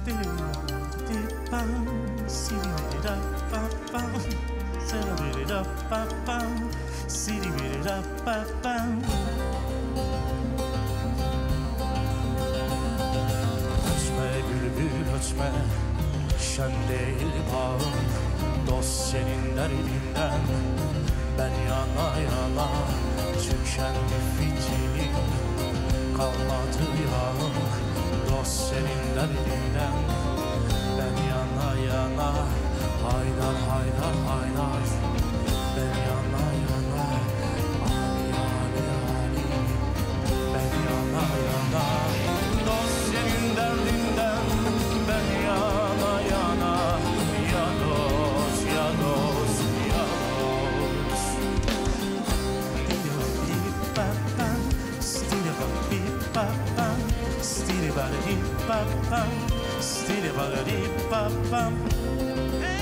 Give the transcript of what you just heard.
Ötme bülbül ötme, şen değil bağım. Dost senin derdinden, ben yana yana. Tükendi fitilim, kalmadı yağım. Dost senin derdinden, ben yana yana. Haydar haydar haydar, ben yana yana. Ali Ali Ali, ben yana yana. Dost senin derdinden, ben yana yana. Ya dost, ya dost, ya dost. Stili ba di ba bam, stili ba di ba bam.